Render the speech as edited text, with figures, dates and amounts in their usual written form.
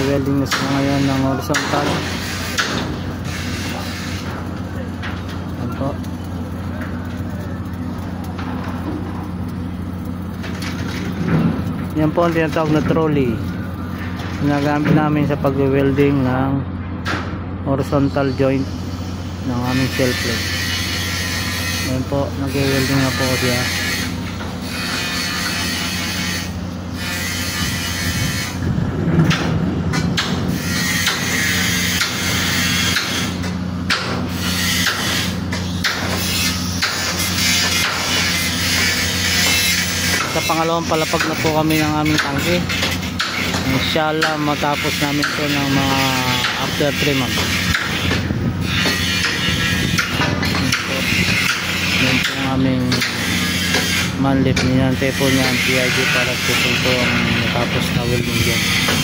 Nag-welding na sila ngayon ng horizontal. Yan po. Yan po ang tinatawag na trolley. Ginagamit namin sa pag-welding ng horizontal joint ng aming shell plate. Yan po, nag-welding na po siya. Sa pangalawang palapag na po kami ng aming tangke. Inshallah matapos namin ito ng mga after 3 months. Yan po ang aming manlip. Ninantay po niya ang PIG para po ang matapos na welding dyan.